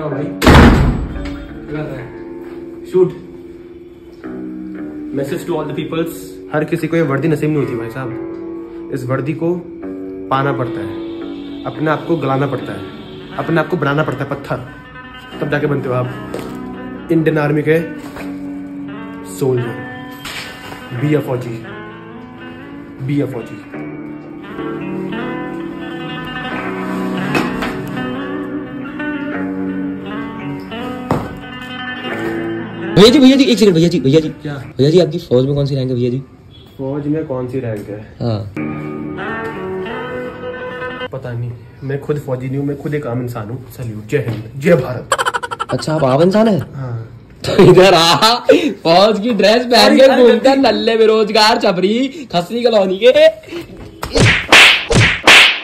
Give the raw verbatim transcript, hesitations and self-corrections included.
क्या भाई कर रहा है? Shoot. Message to all the peoples. हर किसी को ये वर्दी नसीब नहीं होती भाई साहब। इस वर्दी को पाना पड़ता है, अपने आप को गलाना पड़ता है, अपने आप को बनाना पड़ता है पत्थर, तब जाके बनते हो आप इंडियन आर्मी के सोल्जर। बी अ फौजी, बी अ फौजी। भैया जी भैया जी एक सेकंड भैया जी भैया जी क्या भैया जी आपकी फौज में कौन सी रैंक है भैया जी? फौज में कौन सी रैंक है? हाँ पता नहीं, मैं खुद फौजी नहीं हूँ, मैं खुद एक आम इंसान हूँ। सल्यूट, जय हिंद, जय भारत। अच्छा आप आम इंसान है? हाँ। तो इधर आ, फौज की ड्रेस पहन के घूमते नल्ले बेरोजगार छपरी खस्सी कॉलोनी के